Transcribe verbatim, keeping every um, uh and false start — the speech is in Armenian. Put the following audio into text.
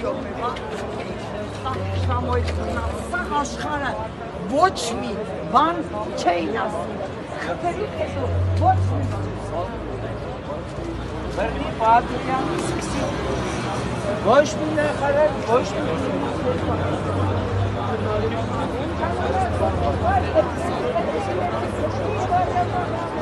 Սաղ աշխարը ոչ մի բան չէին ասում, խփերուկ հետո ոչ մի բան։ Բրնի պատմյանը սկսի, ոչ մի նախարար, ոչ մի բան։